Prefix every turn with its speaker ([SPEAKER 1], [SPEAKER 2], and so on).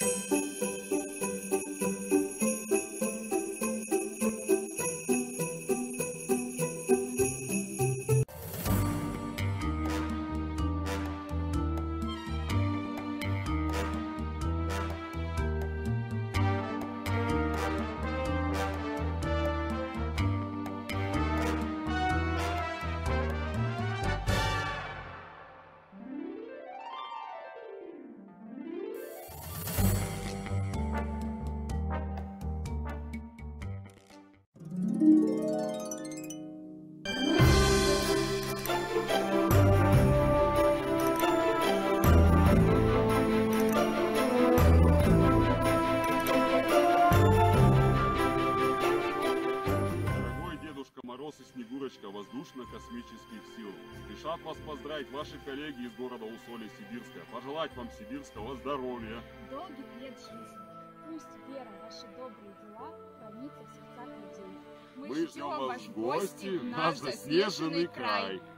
[SPEAKER 1] Мороз и Снегурочка воздушно-космических сил. Спешат вас поздравить ваши коллеги из города Усолье-Сибирское. Пожелать вам сибирского здоровья.
[SPEAKER 2] Долгих лет жизни. Пусть вера в ваши добрые дела хранится в сердцах людей.
[SPEAKER 1] Мы ждем вас в гости в наш заснеженный край.